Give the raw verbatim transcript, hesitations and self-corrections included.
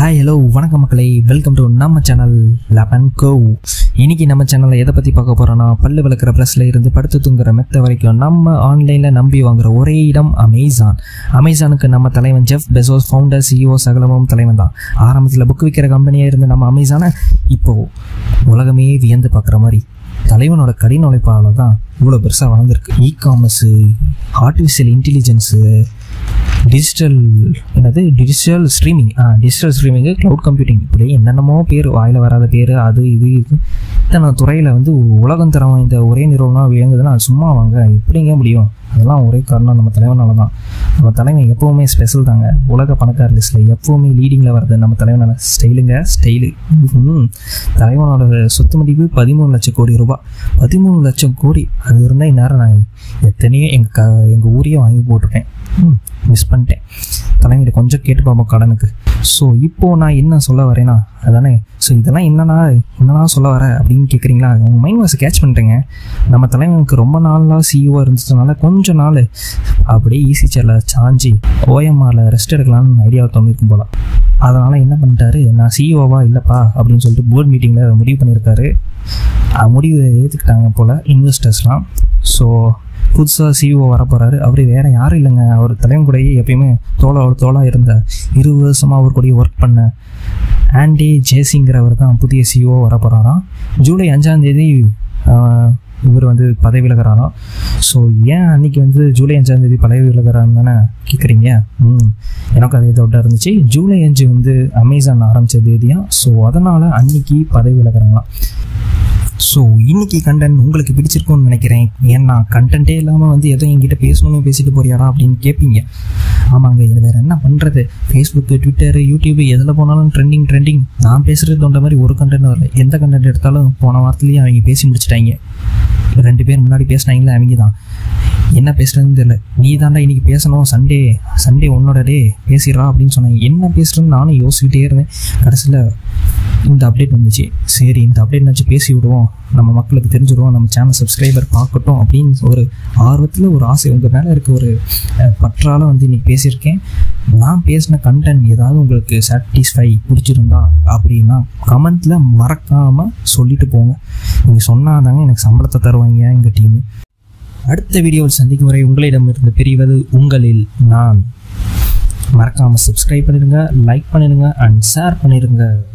Hi hello வணக்கம் மக்களே, welcome to நம்ம சேனல் லெவன் கோ. இன்னைக்கு நம்ம சேனலில் எதை பற்றி பார்க்க போகிறோன்னா, பல்லு விளக்குற ப்ரெஸ்ஸில் இருந்து படுத்து தூங்குற மெத்த வரைக்கும் நம்ம ஆன்லைனில் நம்பி வாங்குற ஒரே இடம் அமேசான். அமேசானுக்கு நம்ம தலைவன் ஜெஃப் பெசோஸ், ஃபவுண்டர், சிஇஓ சகலமும் தலைவன் தான். ஆரம்பத்தில் புக் விற்கிற கம்பெனியாக இருந்த நம்ம அமேசானை இப்போது உலகமே வியந்து பார்க்குற மாதிரி தலைவனோட கடின உழைப்பால் தான் இவ்வளோ பெருசாக வளர்ந்துருக்கு. E commerce, artificial intelligence, digital என்னது டிஜிட்டல் ஸ்ட்ரீமிங் ஆ டிஜிட்டல் ஸ்ட்ரீமிங்கு, க்ளவுட் கம்ப்யூட்டிங், இப்படி என்னென்னமோ பேர், வாயில் வராத பேர், அது இது இது இத்தனை துறையில் வந்து உலகம் தரம் இந்த ஒரே நிறுவனம் விளங்குதுன்னா அது சும்மா வாங்க எப்படிங்க முடியும்? அதெல்லாம் ஒரே காரணம் நம்ம தலைவனால தான். நம்ம தலைவன் எப்போவுமே ஸ்பெஷல் தாங்க. உலக பணக்கார லிஸ்ட்டில் எப்போவுமே லீடிங்கில் வர்றது நம்ம தலைவனால. ஸ்டைலுங்க ஸ்டைலு. தலைவனோட சொத்து மதிப்பு பதிமூணு லட்சம் கோடி ரூபாய். பதிமூணு லட்சம் கோடி அது இருந்தால் இந்நேரம் நான் எத்தனையோ எங்கள் க எங்கள் ஊரையே வாங்கி போட்டிருக்கேன். ம் மிஸ் பண்ணிட்டேன். தலைவங்கிட்ட கொஞ்சம் கேட்டு பார்ப்போம் கடனுக்கு. ஸோ இப்போது நான் என்ன சொல்ல வரேன்னா அதானே. ஸோ இதெல்லாம் என்னன்னா என்னன்னா சொல்ல வர அப்படின்னு கேட்குறீங்களா? உங்கள் மைண்ட் வாஷை கேட்ச் பண்ணிட்டேங்க. நம்ம தலைவனுக்கு ரொம்ப நாளாக சிஇஓ இருந்துச்சதுனால கொஞ்ச நாள் அப்படியே ஈஸி சேரில் சாஞ்சி ஓஎம்ஆரில் ரெஸ்ட் எடுக்கலாம்னு ஐடியாவை தோணிருக்கும் போல. அதனால் என்ன பண்ணிட்டாரு, நான் சிஇஓவா இல்லைப்பா அப்படின்னு சொல்லிட்டு போர்ட் மீட்டிங்கில் முடிவு பண்ணியிருக்காரு. முடிவு ஏற்றுக்கிட்டாங்க போல் இன்வெஸ்டர்ஸ்லாம். ஸோ புதுசாக சிஇஓ வர போகிறாரு. அவர் வேறு யாரும் இல்லைங்க, அவர் தலைவன் கூடயே எப்பயுமே தோளோட தோளாக இருந்த, இருபது வருஷமாக அவர் கூடயே ஒர்க் பண்ண ஆண்டி ஜேசிங்கிறவர் தான் புதிய சிஇஓ வர போகிறாராம். ஜூலை அஞ்சாந்தேதி இவர் வந்து பதவி விலகிறாராம். ஸோ ஏன் அன்றைக்கி வந்து ஜூலை அஞ்சாந்தேதி பதவி விலகிறான்னு தானே கேட்குறீங்க? ம் எனக்கு அதே தோட்டம் இருந்துச்சு. ஜூலை அஞ்சு வந்து அமேசான் ஆரம்பித்த தேதியாக. ஸோ அதனால் அன்றைக்கி பதவி விலகிறாங்களாம். ஸோ இன்றைக்கி கண்டென்ட் உங்களுக்கு பிடிச்சிருக்கும்னு நினைக்கிறேன். ஏன்னா கண்டென்ட்டே இல்லாமல் வந்து எதுவும் என்கிட்ட பேசணும்னு பேசிட்டு போறியாடா அப்படின்னு கேட்பீங்க. ஆமாங்க, இது வேறு என்ன பண்ணுறது? ஃபேஸ்புக்கு, ட்விட்டரு, யூடியூப்பு எதில் போனாலும் ட்ரெண்டிங் ட்ரெண்டிங் நான் பேசுகிறது தோன்ற மாதிரி ஒரு கண்டென்ட் வரல. எந்த கண்டென்ட் எடுத்தாலும் போன வாரத்துலேயே அவங்க பேசி முடிச்சிட்டாங்க. ரெண்டு பேர் முன்னாடி பேசினாங்களே அவங்க தான். என்ன பேசுகிறதுன்னு தெரியல. நீ தாண்டா இன்றைக்கி பேசணும், சண்டே சண்டே உன்னோட டே பேசிடுறா அப்படின்னு சொன்னாங்க. என்ன பேசுகிறேன்னு நானும் யோசிக்கிட்டே இருந்தேன். கடைசியில் இந்த அப்டேட் வந்துச்சு. சரி, இந்த அப்டேட் நினச்சி பேசி விடுவோம், நம்ம மக்களுக்கு தெரிஞ்சுடுவோம், நம்ம சேனல் சப்ஸ்கிரைபர் பார்க்கட்டும் அப்படின்னு ஒரு ஆர்வத்தில், ஒரு ஆசை உங்கள் மேலே இருக்க ஒரு பற்றால வந்து இன்றைக்கி பேசியிருக்கேன். நான் பேசின கண்டென்ட் ஏதாவது உங்களுக்கு சாட்டிஸ்ஃபை பிடிச்சிருந்தா அப்படின்னா கமெண்ட்டில் மறக்காமல் சொல்லிட்டு போங்க. நீங்கள் சொன்னால் தாங்க எனக்கு சம்பளத்தை தருவாங்க எங்கள் டீமு. அடுத்த வீடியோவில் சந்திக்கும் வரை உங்களிடமிருந்து பிரிவது உங்களில் நான். மறக்காமல் சப்ஸ்கிரைப் பண்ணிடுங்க, லைக் பண்ணிடுங்க அண்ட் ஷேர் பண்ணிடுங்க.